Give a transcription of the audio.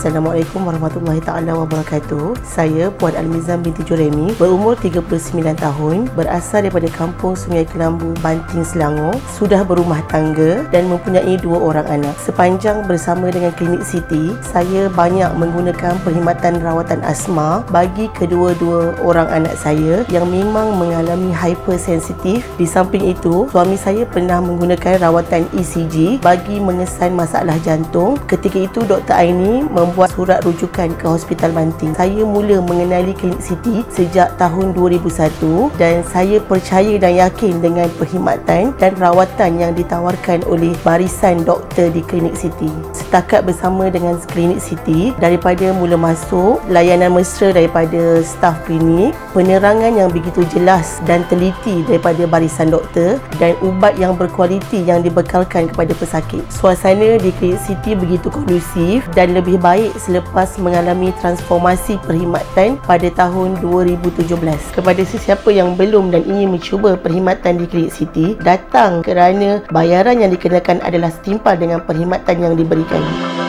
Assalamualaikum warahmatullahi taala wabarakatuh. Saya Puan Almizan binti Juremi, berumur 39 tahun, berasal daripada kampung Sungai Kelambu, Banting, Selangor, sudah berumah tangga dan mempunyai 2 orang anak. Sepanjang bersama dengan Klinik Siti, saya banyak menggunakan perkhidmatan rawatan asma bagi kedua-dua orang anak saya yang memang mengalami hypersensitif. Di samping itu, suami saya pernah menggunakan rawatan ECG bagi mengesan masalah jantung. Ketika itu Dr. Aini membuat surat rujukan ke Hospital Banting. Saya mula mengenali Klinik Siti sejak tahun 2001 dan saya percaya dan yakin dengan perkhidmatan dan rawatan yang ditawarkan oleh barisan doktor di Klinik Siti. Setakat bersama dengan Klinik Siti, daripada mula masuk, layanan mesra daripada staf klinik, penerangan yang begitu jelas dan teliti daripada barisan doktor dan ubat yang berkualiti yang dibekalkan kepada pesakit. Suasana di Klinik Siti begitu kondusif dan lebih baik selepas mengalami transformasi perkhidmatan pada tahun 2017. Kepada sesiapa yang belum dan ingin mencuba perkhidmatan di Klinik Siti, datang kerana bayaran yang dikenakan adalah setimpal dengan perkhidmatan yang diberikan.